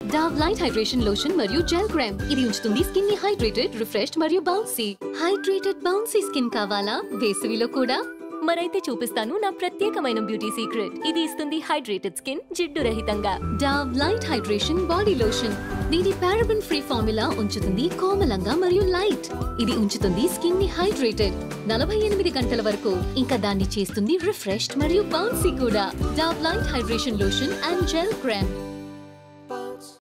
Dow light hydration lotion మరియు gel cream ఇది ఉంచుతుంది స్కిన్ ని హైడ్రేటెడ్, రిఫ్రెష్డ్ మరియు బౌన్సీ. హైడ్రేటెడ్ బౌన్సీ స్కిన్ కావాలా వేసవిలో కూడా? మరైతే చూపిస్తాను నా ప్రత్యేకమైన బ్యూటీ సీక్రెట్. ఇది ఇస్తుంది హైడ్రేటెడ్ స్కిన్ జిడ్డు రహితంగా. Dove light hydration body lotion దీని పారాబెన్ ఫ్రీ ఫార్ములా ఉంచుతుంది కోమలంగా మరియు లైట్. ఇది ఉంచుతుంది స్కిన్ ని హైడ్రేటెడ్ 48 గంటల వరకు. ఇంకా దాన్ని చేస్తుంది రిఫ్రెష్డ్ మరియు బౌన్సీ కూడా. Dove light hydration lotion and gel cream